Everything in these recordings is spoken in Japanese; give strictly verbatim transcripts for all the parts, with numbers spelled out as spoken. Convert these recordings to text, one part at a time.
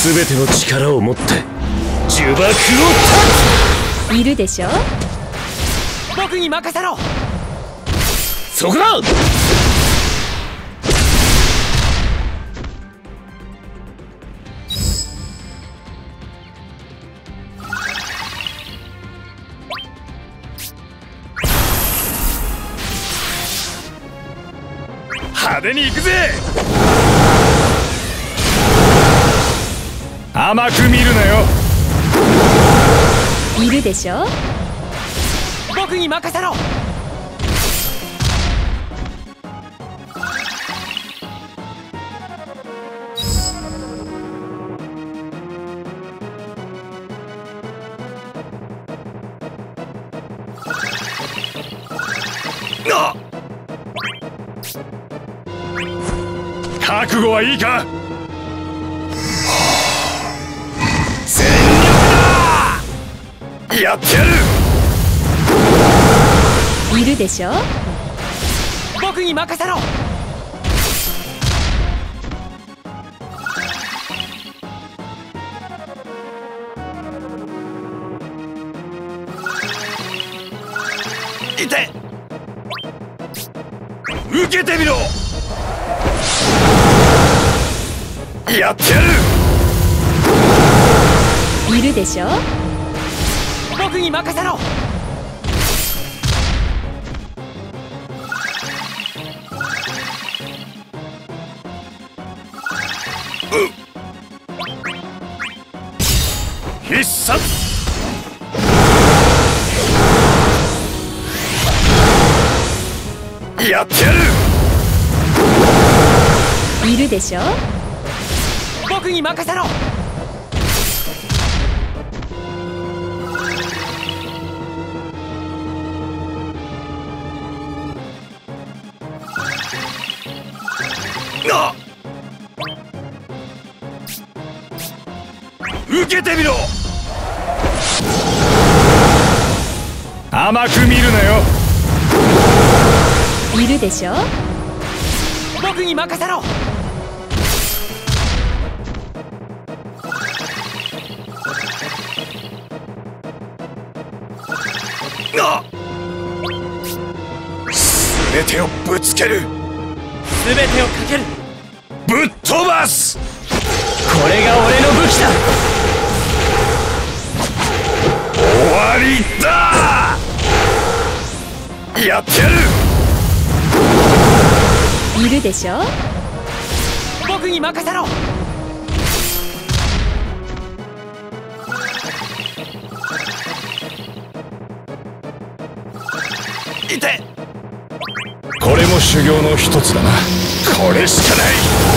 全ての力を持って呪縛を断つ。 いるでしょ。 僕に任せろ。 そこだ。 派手に行くぜ。甘く見るなよ。 いるでしょ。 僕に任せろ。 あっ、覚悟はいいか。全力だ。やってやる。 いるでしょ。 僕に任せろ。 いて。受けてみろ。やってやる。 いるでしょ。 僕に任せろ。 必殺。やってやる。 いるでしょ。 僕に任せろ。 あっ、受けてみろ。甘く見るなよ。 いるでしょ。 僕に任せろ。 あっ、全てをぶつける。 全てをかける。 ぶっ飛ばす。 これが俺の武器だ。 終わりだ。やってやる。 いるでしょ。 僕に任せろ。 いて。これも修行の一つだな。これしかない。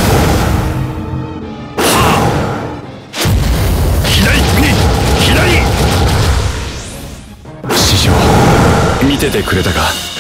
はあ、左右左。師匠、見ててくれたか。